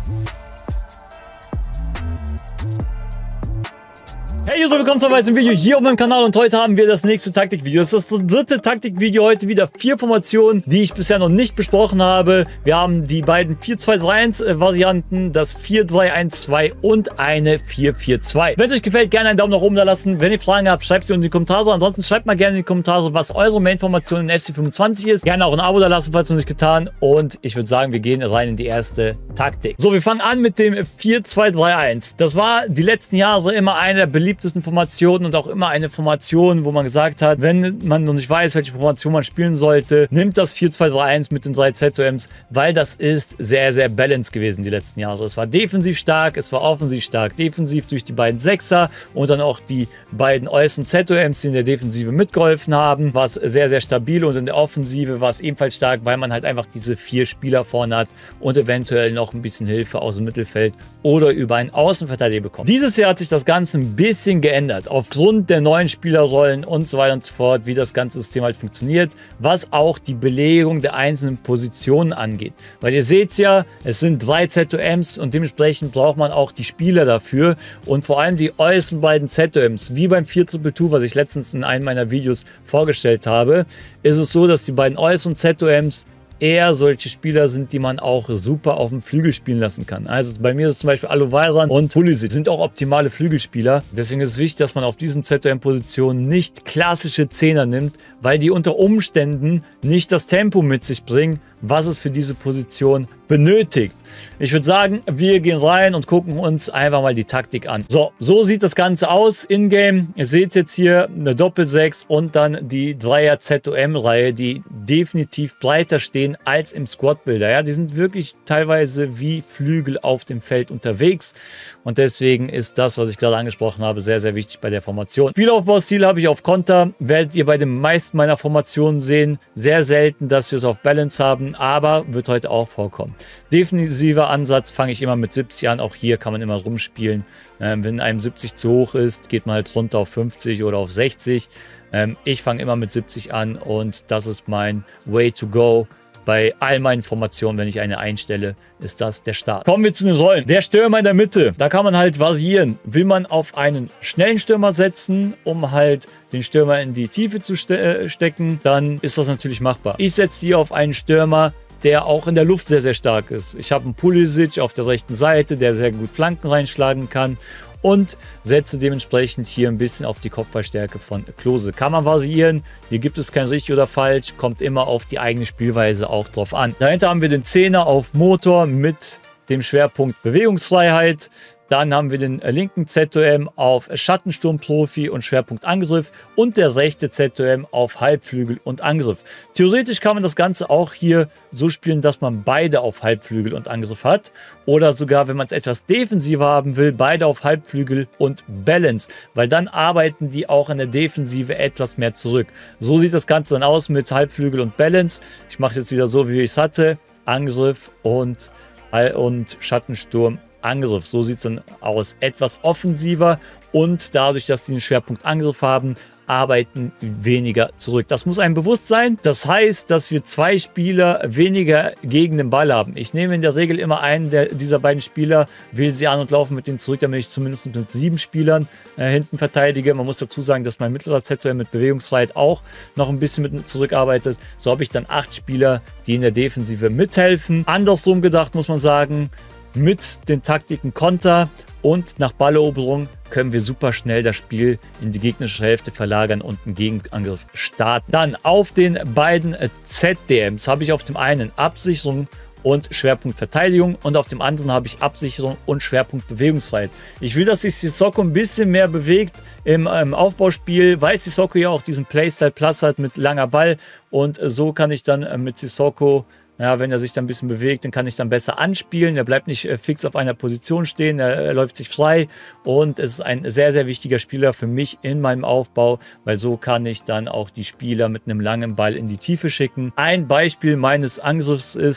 Hey User, willkommen zu einem weiteren Video hier auf meinem Kanal und heute haben wir das nächste Taktikvideo. Es ist das dritte Taktikvideo, heute wieder 4 Formationen, die ich bisher noch nicht besprochen habe. Wir haben die beiden 4-2-3-1 Varianten, das 4-3-1-2 und eine 4-4-2. Wenn es euch gefällt, gerne einen Daumen nach oben da lassen. Wenn ihr Fragen habt, schreibt sie unten in die Kommentare. Ansonsten schreibt mal gerne in die Kommentare, was eure Main-Formation in FC25 ist. Gerne auch ein Abo da lassen, falls noch nicht getan. Und ich würde sagen, wir gehen rein in die erste Taktik. So, wir fangen an mit dem 4-2-3-1. Das war die letzten Jahre immer eine der beliebtesten Formationen und auch immer eine Formation, wo man gesagt hat, wenn man noch nicht weiß, welche Formation man spielen sollte, nimmt das 4-2-3-1 mit den 3 ZOMs, weil das ist sehr, sehr balanced gewesen die letzten Jahre. Es war defensiv stark, es war offensiv stark. Defensiv durch die beiden Sechser und dann auch die beiden äußeren ZOMs, die in der Defensive mitgeholfen haben, war es sehr, sehr stabil und in der Offensive war es ebenfalls stark, weil man halt einfach diese 4 Spieler vorne hat und eventuell noch ein bisschen Hilfe aus dem Mittelfeld oder über einen Außenverteidiger bekommt. Dieses Jahr hat sich das Ganze ein bisschen geändert, aufgrund der neuen Spielerrollen und so weiter und so fort, wie das ganze System halt funktioniert, was auch die Belegung der einzelnen Positionen angeht. Weil ihr seht ja, es sind 3 ZOMs und dementsprechend braucht man auch die Spieler dafür und vor allem die äußeren beiden ZOMs, wie beim 4-2-2, was ich letztens in einem meiner Videos vorgestellt habe, ist es so, dass die beiden äußeren ZOMs eher solche Spieler sind, die man auch super auf dem Flügel spielen lassen kann. Also bei mir ist es zum Beispiel Alovayran und Pulisic sind auch optimale Flügelspieler. Deswegen ist es wichtig, dass man auf diesen ZOM-Positionen nicht klassische Zehner nimmt, weil die unter Umständen nicht das Tempo mit sich bringen, was es für diese Position benötigt. Ich würde sagen, wir gehen rein und gucken uns einfach mal die Taktik an. So sieht das Ganze aus in-game. Ihr seht jetzt hier eine Doppel-6 und dann die 3er ZOM-Reihe, die definitiv breiter stehen als im Squad-Builder. Ja, die sind wirklich teilweise wie Flügel auf dem Feld unterwegs und deswegen ist das, was ich gerade angesprochen habe, sehr, sehr wichtig bei der Formation. Spielaufbaustil habe ich auf Konter, werdet ihr bei den meisten meiner Formationen sehen. Sehr selten, dass wir es auf Balance haben, aber wird heute auch vorkommen. Defensiver Ansatz fange ich immer mit 70 an. Auch hier kann man immer rumspielen. Wenn einem 70 zu hoch ist, geht man halt runter auf 50 oder auf 60. Ich fange immer mit 70 an und das ist mein Way to go. Bei all meinen Formationen, wenn ich eine einstelle, ist das der Start. Kommen wir zu den Rollen. Der Stürmer in der Mitte, da kann man halt variieren. Will man auf einen schnellen Stürmer setzen, um halt den Stürmer in die Tiefe zu stecken, dann ist das natürlich machbar. Ich setze hier auf einen Stürmer, der auch in der Luft sehr, sehr stark ist. Ich habe einen Pulisic auf der rechten Seite, der sehr gut Flanken reinschlagen kann und setze dementsprechend hier ein bisschen auf die Kopfballstärke von Klose. Kann man variieren, hier gibt es kein richtig oder falsch, kommt immer auf die eigene Spielweise auch drauf an. Dahinter haben wir den 10er auf Motor mit dem Schwerpunkt Bewegungsfreiheit. Dann haben wir den linken ZOM auf Schattensturmprofi und Schwerpunkt Angriff und der rechte ZOM auf Halbflügel und Angriff. Theoretisch kann man das Ganze auch hier so spielen, dass man beide auf Halbflügel und Angriff hat. Oder sogar, wenn man es etwas defensiver haben will, beide auf Halbflügel und Balance. Weil dann arbeiten die auch in der Defensive etwas mehr zurück. So sieht das Ganze dann aus mit Halbflügel und Balance. Ich mache es jetzt wieder so, wie ich es hatte. Angriff und Schattensturm. Angriff. So sieht es dann aus. Etwas offensiver und dadurch, dass sie einen Schwerpunkt Angriff haben, arbeiten weniger zurück. Das muss einem bewusst sein. Das heißt, dass wir 2 Spieler weniger gegen den Ball haben. Ich nehme in der Regel immer einen dieser beiden Spieler, wähle sie an und laufe mit denen zurück, damit ich zumindest mit 7 Spielern hinten verteidige. Man muss dazu sagen, dass mein mittlerer ZOM mit Bewegungsfreiheit auch noch ein bisschen mit zurückarbeitet. So habe ich dann 8 Spieler, die in der Defensive mithelfen. Andersrum gedacht muss man sagen, mit den Taktiken Konter und nach Balleroberung können wir super schnell das Spiel in die gegnerische Hälfte verlagern und einen Gegenangriff starten. Dann auf den beiden ZDMs habe ich auf dem einen Absicherung und Schwerpunkt Verteidigung und auf dem anderen habe ich Absicherung und Schwerpunkt Bewegungsfreiheit. Ich will, dass sich Sissoko ein bisschen mehr bewegt im Aufbauspiel, weil Sissoko ja auch diesen Playstyle Plus hat mit langer Ball und so kann ich dann mit Sissoko, ja, wenn er sich dann ein bisschen bewegt, dann kann ich dann besser anspielen. Er bleibt nicht fix auf einer Position stehen, er läuft sich frei und es ist ein sehr, sehr wichtiger Spieler für mich in meinem Aufbau, weil so kann ich dann auch die Spieler mit einem langen Ball in die Tiefe schicken. Ein Beispiel meines Angriffs ist,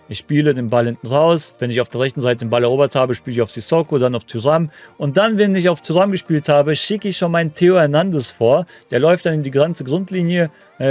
Ich spiele den Ball hinten raus. Wenn ich auf der rechten Seite den Ball erobert habe, spiele ich auf Sissoko, dann auf Thuram. Und dann, wenn ich auf Thuram gespielt habe, schicke ich schon meinen Theo Hernandez vor. Der läuft dann in die ganze Grundlinie,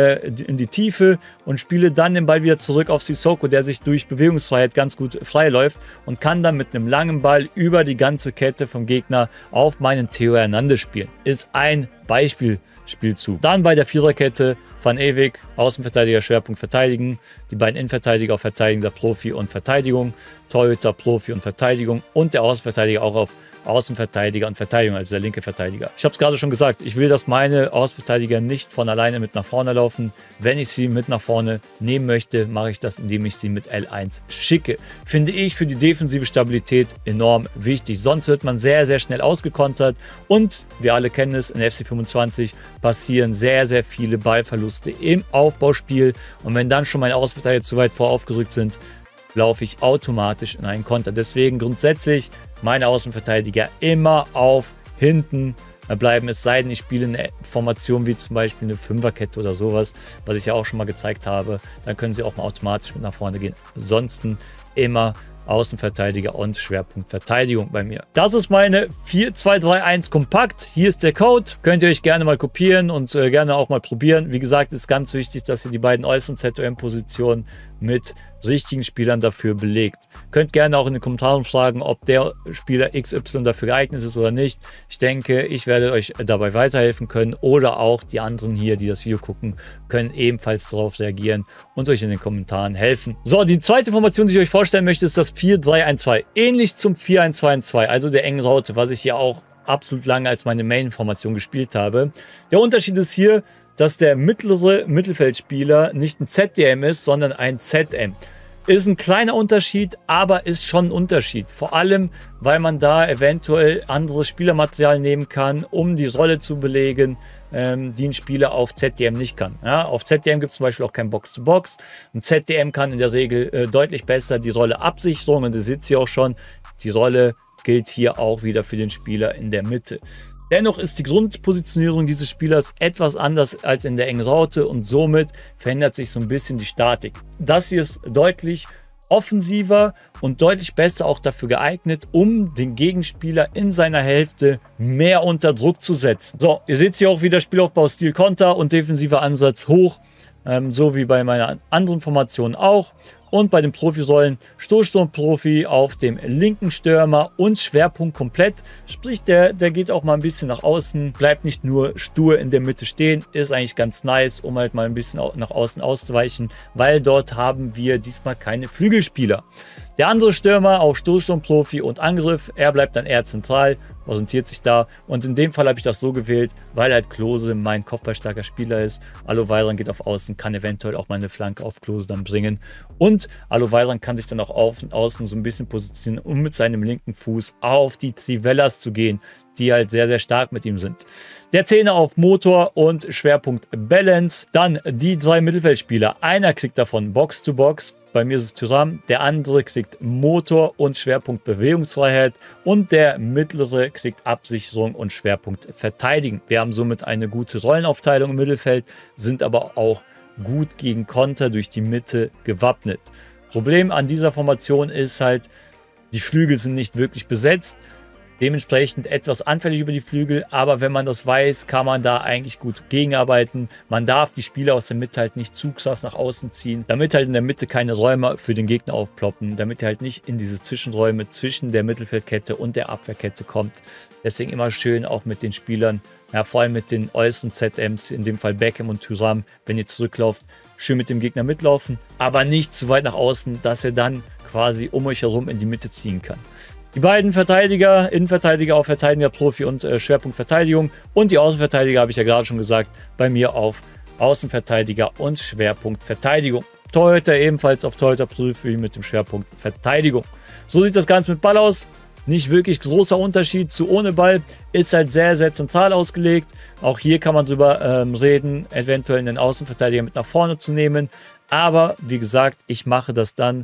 in die Tiefe und spiele dann den Ball wieder zurück auf Sissoko, der sich durch Bewegungsfreiheit ganz gut frei läuft und kann dann mit einem langen Ball über die ganze Kette vom Gegner auf meinen Theo Hernandez spielen. Ist ein Beispielspielzug. Dann bei der Viererkette Van Ewig, Außenverteidiger, Schwerpunkt Verteidigen. Die beiden Innenverteidiger auf Verteidiger, Profi und Verteidigung. Torhüter, Profi und Verteidigung. Und der Außenverteidiger auch auf Außenverteidiger und Verteidigung, also der linke Verteidiger. Ich habe es gerade schon gesagt, ich will, dass meine Außenverteidiger nicht von alleine mit nach vorne laufen. Wenn ich sie mit nach vorne nehmen möchte, mache ich das, indem ich sie mit L1 schicke. Finde ich für die defensive Stabilität enorm wichtig. Sonst wird man sehr, sehr schnell ausgekontert und wir alle kennen es, in FC 25 passieren sehr, sehr viele Ballverluste im Aufbauspiel und wenn dann schon meine Außenverteidiger zu weit voraufgerückt sind, laufe ich automatisch in einen Konter. Deswegen grundsätzlich meine Außenverteidiger immer auf hinten bleiben, es sei denn, ich spiele eine Formation wie zum Beispiel eine Fünferkette oder sowas, was ich ja auch schon mal gezeigt habe. Dann können sie auch mal automatisch mit nach vorne gehen. Ansonsten immer Außenverteidiger und Schwerpunkt Verteidigung bei mir. Das ist meine 4-2-3-1 kompakt. Hier ist der Code. Könnt ihr euch gerne mal kopieren und gerne auch mal probieren. Wie gesagt, ist ganz wichtig, dass ihr die beiden äußeren ZOM-Positionen mit richtigen Spielern dafür belegt. Könnt gerne auch in den Kommentaren fragen, ob der Spieler XY dafür geeignet ist oder nicht. Ich denke, ich werde euch dabei weiterhelfen können oder auch die anderen hier, die das Video gucken, können ebenfalls darauf reagieren und euch in den Kommentaren helfen. So, die zweite Formation, die ich euch vorstellen möchte, ist das 4-3-1-2. Ähnlich zum 4-1-2-1-2, also der engen Raute, was ich hier auch absolut lange als meine Main-Formation gespielt habe. Der Unterschied ist hier, dass der mittlere Mittelfeldspieler nicht ein ZDM ist, sondern ein ZM. Ist ein kleiner Unterschied, aber ist schon ein Unterschied. Vor allem, weil man da eventuell anderes Spielermaterial nehmen kann, um die Rolle zu belegen, die ein Spieler auf ZDM nicht kann. Ja, auf ZDM gibt es zum Beispiel auch kein Box-to-Box. Ein ZDM kann in der Regel deutlich besser die Rolle Absicherung, und ihr seht sie auch schon, die Rolle gilt hier auch wieder für den Spieler in der Mitte. Dennoch ist die Grundpositionierung dieses Spielers etwas anders als in der engen Raute und somit verändert sich so ein bisschen die Statik. Das hier ist deutlich offensiver und deutlich besser auch dafür geeignet, um den Gegenspieler in seiner Hälfte mehr unter Druck zu setzen. So, ihr seht hier auch wieder Spielaufbau, Stil, Konter und defensiver Ansatz hoch, so wie bei meiner anderen Formation auch. Und bei den Profirollen Stoßsturm-Profi auf dem linken Stürmer und Schwerpunkt komplett. Sprich, der geht auch mal ein bisschen nach außen, bleibt nicht nur stur in der Mitte stehen. Ist eigentlich ganz nice, um halt mal ein bisschen nach außen auszuweichen, weil dort haben wir diesmal keine Flügelspieler. Der andere Stürmer auf Stoßsturm-Profi und Angriff, er bleibt dann eher zentral, orientiert sich da. Und in dem Fall habe ich das so gewählt, weil halt Klose mein kopfballstarker Spieler ist. Alovayran geht auf Außen, kann eventuell auch mal eine Flanke auf Klose dann bringen. Und Alovayran kann sich dann auch außen so ein bisschen positionieren, um mit seinem linken Fuß auf die Trivellas zu gehen, die halt sehr, sehr stark mit ihm sind. Der Zehner auf Motor und Schwerpunkt Balance. Dann die drei Mittelfeldspieler. Einer kriegt davon Box-to-Box. Bei mir ist es Thuram. Der andere kriegt Motor und Schwerpunkt Bewegungsfreiheit. Und der mittlere kriegt Absicherung und Schwerpunkt Verteidigen. Wir haben somit eine gute Rollenaufteilung im Mittelfeld, sind aber auch gut gegen Konter durch die Mitte gewappnet. Problem an dieser Formation ist halt, die Flügel sind nicht wirklich besetzt. Dementsprechend etwas anfällig über die Flügel, aber wenn man das weiß, kann man da eigentlich gut gegenarbeiten. Man darf die Spieler aus der Mitte halt nicht zu krass nach außen ziehen, damit halt in der Mitte keine Räume für den Gegner aufploppen, damit er halt nicht in diese Zwischenräume zwischen der Mittelfeldkette und der Abwehrkette kommt. Deswegen immer schön auch mit den Spielern, ja, vor allem mit den äußeren ZMs, in dem Fall Beckham und Thuram, wenn ihr zurücklauft, schön mit dem Gegner mitlaufen, aber nicht zu weit nach außen, dass er dann quasi um euch herum in die Mitte ziehen kann. Die beiden Verteidiger, Innenverteidiger auf Verteidiger, Profi und Schwerpunkt Verteidigung. Und die Außenverteidiger, habe ich ja gerade schon gesagt, bei mir auf Außenverteidiger und Schwerpunkt Verteidigung. Torhüter ebenfalls auf Torhüter Profi mit dem Schwerpunkt Verteidigung. So sieht das Ganze mit Ball aus. Nicht wirklich großer Unterschied zu ohne Ball. Ist halt sehr, sehr zentral ausgelegt. Auch hier kann man drüber reden, eventuell einen Außenverteidiger mit nach vorne zu nehmen. Aber wie gesagt, ich mache das dann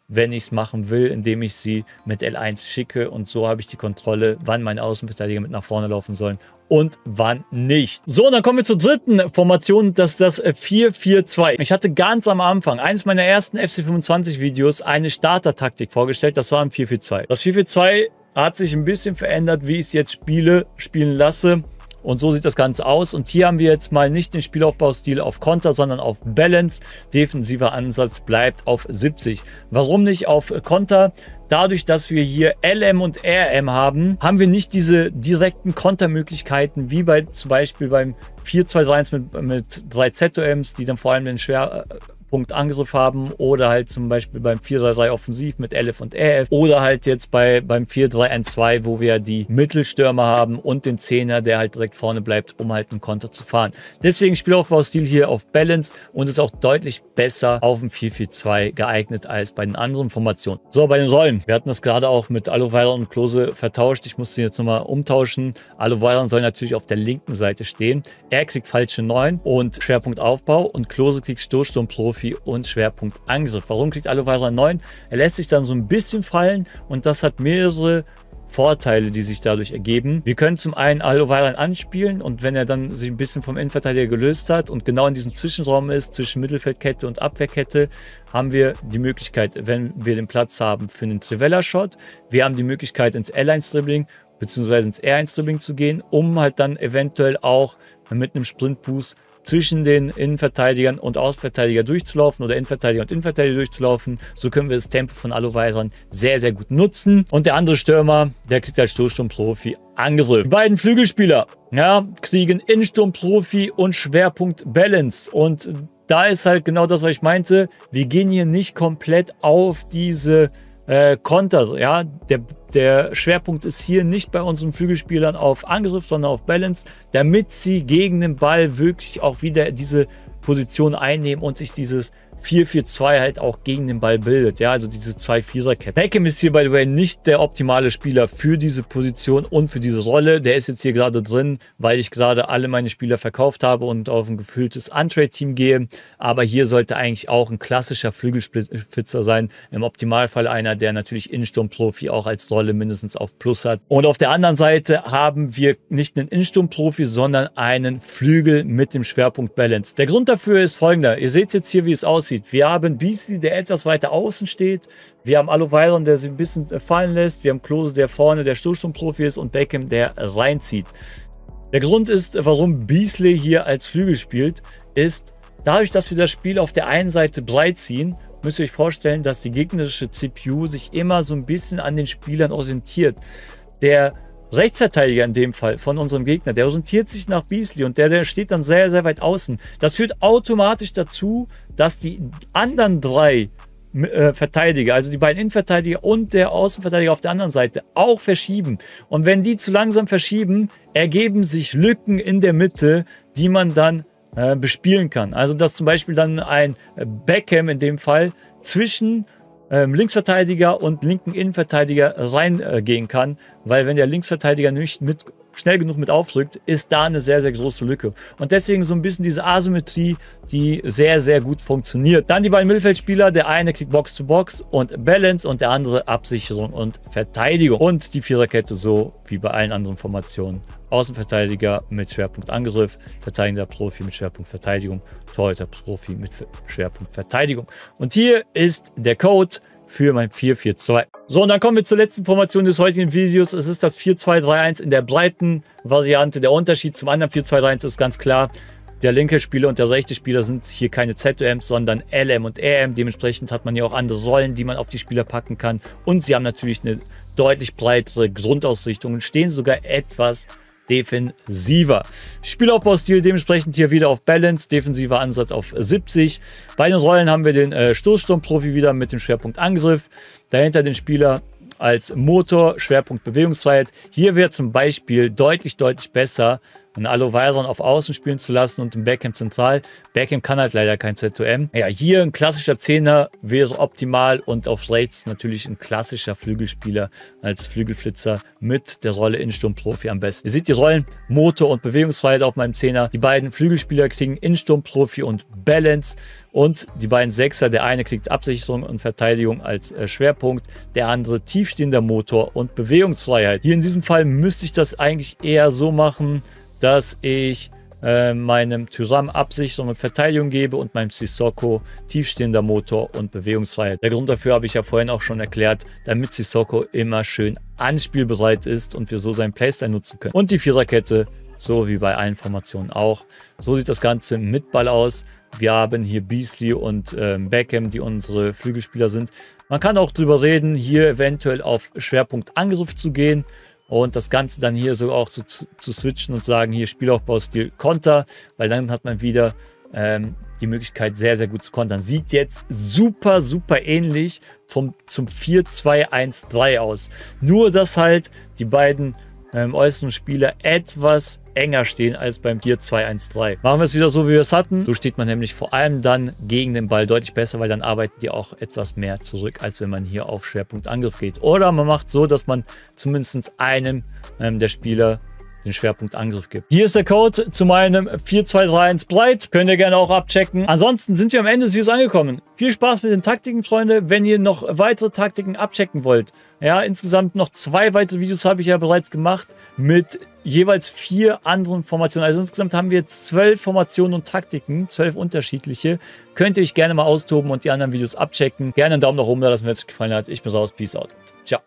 wenn ich es machen will, indem ich sie mit L1 schicke. Und so habe ich die Kontrolle, wann meine Außenverteidiger mit nach vorne laufen sollen und wann nicht. So, und dann kommen wir zur dritten Formation, das ist das 4-4-2. Ich hatte ganz am Anfang, eines meiner ersten FC25 Videos, eine Starter-Taktik vorgestellt, das war ein 4-4-2. Das 4-4-2 hat sich ein bisschen verändert, wie ich es jetzt spielen lasse. Und so sieht das Ganze aus. Und hier haben wir jetzt mal nicht den Spielaufbaustil auf Konter, sondern auf Balance. Defensiver Ansatz bleibt auf 70. Warum nicht auf Konter? Dadurch, dass wir hier LM und RM haben, haben wir nicht diese direkten Kontermöglichkeiten, wie zum Beispiel beim 4-2-3-1 mit 3 ZOMs, die dann vor allem den Schwerpunktangriff haben, oder halt zum Beispiel beim 4-3-3 offensiv mit LF und RF, oder halt jetzt beim 4-3-1-2, wo wir die Mittelstürmer haben und den Zehner, der halt direkt vorne bleibt, um halt einen Konter zu fahren. Deswegen Spielaufbaustil hier auf Balance und ist auch deutlich besser auf dem 4-4-2 geeignet als bei den anderen Formationen. So, bei den Rollen. Wir hatten das gerade auch mit Alloviron und Klose vertauscht. Ich musste jetzt nochmal umtauschen. Alloviron soll natürlich auf der linken Seite stehen. Er kriegt falsche 9 und Schwerpunkt Aufbau und Klose kriegt Stoßsturmprofi und Schwerpunkt Angriff. Warum kriegt Alloviron 9? Er lässt sich dann so ein bisschen fallen und das hat mehrere Vorteile, die sich dadurch ergeben. Wir können zum einen Alloviron anspielen und wenn er dann sich ein bisschen vom Innenverteidiger gelöst hat und genau in diesem Zwischenraum ist, zwischen Mittelfeldkette und Abwehrkette, haben wir die Möglichkeit, wenn wir den Platz haben, für einen Trivella-Shot. Wir haben die Möglichkeit, ins L1-Dribbling bzw. ins R1-Dribbling zu gehen, um halt dann eventuell auch mit einem Sprintboost zwischen den Innenverteidigern und Außenverteidiger durchzulaufen oder Innenverteidiger und Innenverteidiger durchzulaufen. So können wir das Tempo von Alloviron sehr, sehr gut nutzen. Und der andere Stürmer, der kriegt als Stoßsturmprofi Angriff. Die beiden Flügelspieler, ja, kriegen Innensturmprofi und Schwerpunkt Balance. Und da ist halt genau das, was ich meinte. Wir gehen hier nicht komplett auf diese Konter, ja, der Schwerpunkt ist hier nicht bei unseren Flügelspielern auf Angriff, sondern auf Balance, damit sie gegen den Ball wirklich auch wieder diese Position einnehmen und sich dieses 4-4-2 halt auch gegen den Ball bildet. Ja, also diese 2-4er-Kette. Beckham ist hier, by the way, nicht der optimale Spieler für diese Position und für diese Rolle. Der ist jetzt hier gerade drin, weil ich gerade alle meine Spieler verkauft habe und auf ein gefülltes Untrade-Team gehe. Aber hier sollte eigentlich auch ein klassischer Flügelspitzer sein. Im Optimalfall einer, der natürlich Innensturmprofi auch als Rolle mindestens auf Plus hat. Und auf der anderen Seite haben wir nicht einen Innensturmprofi, sondern einen Flügel mit dem Schwerpunkt Balance. Der Grund dafür ist folgender. Ihr seht jetzt hier, wie es aussieht. Wir haben Beasley, der etwas weiter außen steht. Wir haben Alloviron, der sich ein bisschen fallen lässt. Wir haben Klose, der vorne der Stoßsturmprofi ist und Beckham, der reinzieht. Der Grund ist, warum Beasley hier als Flügel spielt, ist, dadurch, dass wir das Spiel auf der einen Seite breit ziehen, müsst ihr euch vorstellen, dass die gegnerische CPU sich immer so ein bisschen an den Spielern orientiert. Der Rechtsverteidiger in dem Fall von unserem Gegner, der orientiert sich nach Beasley und der steht dann sehr, sehr weit außen. Das führt automatisch dazu, dass die anderen drei Verteidiger, also die beiden Innenverteidiger und der Außenverteidiger auf der anderen Seite, auch verschieben. Und wenn die zu langsam verschieben, ergeben sich Lücken in der Mitte, die man dann bespielen kann. Also dass zum Beispiel dann ein Beckham in dem Fall zwischen Linksverteidiger und linken Innenverteidiger reingehen kann, weil wenn der Linksverteidiger nicht schnell genug mit aufdrückt, ist da eine sehr, sehr große Lücke. Und deswegen so ein bisschen diese Asymmetrie, die sehr, sehr gut funktioniert. Dann die beiden Mittelfeldspieler, der eine kriegt Box-to-Box und Balance und der andere Absicherung und Verteidigung. Und die Viererkette so wie bei allen anderen Formationen. Außenverteidiger mit Schwerpunkt Angriff, verteidigender Profi mit Schwerpunkt Verteidigung, Torhüter Profi mit Schwerpunkt Verteidigung. Und hier ist der Code für mein 4-4-2. So, und dann kommen wir zur letzten Formation des heutigen Videos. Es ist das 4-2-3-1 in der breiten Variante. Der Unterschied zum anderen 4-2-3-1 ist ganz klar. Der linke Spieler und der rechte Spieler sind hier keine ZOMs, sondern LM und RM. Dementsprechend hat man hier auch andere Rollen, die man auf die Spieler packen kann. Und sie haben natürlich eine deutlich breitere Grundausrichtung und stehen sogar etwas defensiver. Spielaufbaustil dementsprechend hier wieder auf Balance, defensiver Ansatz auf 70. Bei den Rollen haben wir den Stoßsturmprofi wieder mit dem Schwerpunkt Angriff. Dahinter den Spieler als Motor, Schwerpunkt Bewegungsfreiheit. Hier wäre zum Beispiel deutlich besser, einen Aloe auf Außen spielen zu lassen und den Beckham zentral. Beckham kann halt leider kein ZOM. Ja, hier ein klassischer Zehner wäre optimal und auf rechts natürlich ein klassischer Flügelspieler als Flügelflitzer mit der Rolle Innensturmprofi am besten. Ihr seht die Rollen, Motor und Bewegungsfreiheit auf meinem Zehner. Die beiden Flügelspieler kriegen Innensturmprofi und Balance und die beiden Sechser, der eine kriegt Absicherung und Verteidigung als Schwerpunkt, der andere tiefstehender Motor und Bewegungsfreiheit. Hier in diesem Fall müsste ich das eigentlich eher so machen, dass ich meinem Thuram Absicherung und Verteidigung gebe und meinem Sissoko tiefstehender Motor und Bewegungsfreiheit. Der Grund dafür habe ich ja vorhin auch schon erklärt, damit Sissoko immer schön anspielbereit ist und wir so seinen Playstyle nutzen können. Und die Viererkette, so wie bei allen Formationen auch. So sieht das Ganze mit Ball aus. Wir haben hier Beasley und Beckham, die unsere Flügelspieler sind. Man kann auch drüber reden, hier eventuell auf Schwerpunkt Angriff zu gehen. Und das Ganze dann hier so auch zu switchen und sagen, hier Spielaufbaustil Konter, weil dann hat man wieder die Möglichkeit, sehr, sehr gut zu kontern. Sieht jetzt super, super ähnlich zum 4-2-1-3 aus. Nur, dass halt die beiden äußeren Spieler etwas enger stehen als beim 4-2-1-3. Machen wir es wieder so, wie wir es hatten. So steht man nämlich vor allem dann gegen den Ball deutlich besser, weil dann arbeiten die auch etwas mehr zurück, als wenn man hier auf Schwerpunkt Angriff geht. Oder man macht so, dass man zumindest einem der Spieler den Schwerpunkt Angriff gibt. Hier ist der Code zu meinem 4-2-3-1 Breit. Könnt ihr gerne auch abchecken. Ansonsten sind wir am Ende des Videos angekommen. Viel Spaß mit den Taktiken, Freunde. Wenn ihr noch weitere Taktiken abchecken wollt, ja, insgesamt noch 2 weitere Videos habe ich ja bereits gemacht mit jeweils 4 anderen Formationen. Also insgesamt haben wir 12 Formationen und Taktiken, 12 unterschiedliche. Könnt ihr euch gerne mal austoben und die anderen Videos abchecken. Gerne einen Daumen nach oben da lassen, wenn es euch gefallen hat. Ich bin raus. Peace out. Ciao.